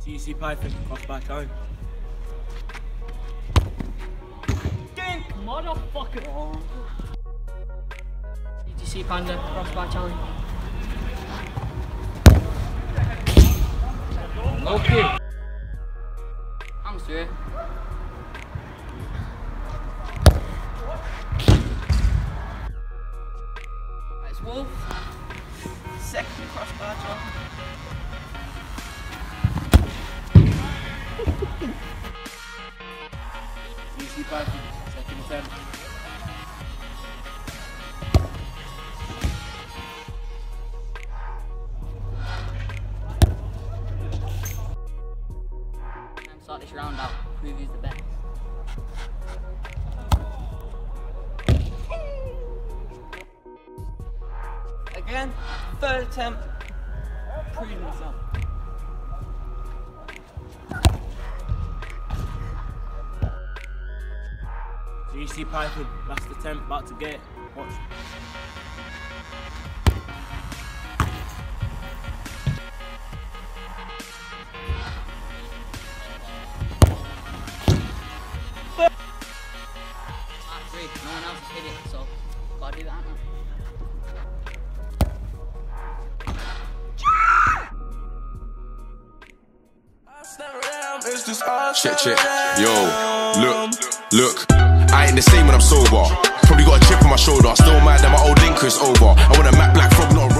TC Python, crossbar challenge. Dink, motherfucker! TC Panda, crossbar challenge. Okay. I'm straight. Nice Wolf. Second crossbar challenge. TC Python, second attempt. Start this round out, prove who's the best. Again, third attempt, proving myself. TC Python, last attempt, about to get it. Watch. No one else has hit it, so gotta do that now. Check. Yo, look. I ain't the same when I'm sober. Probably got a chip on my shoulder. Still mad that my old link is over. I want a matte black frog, not a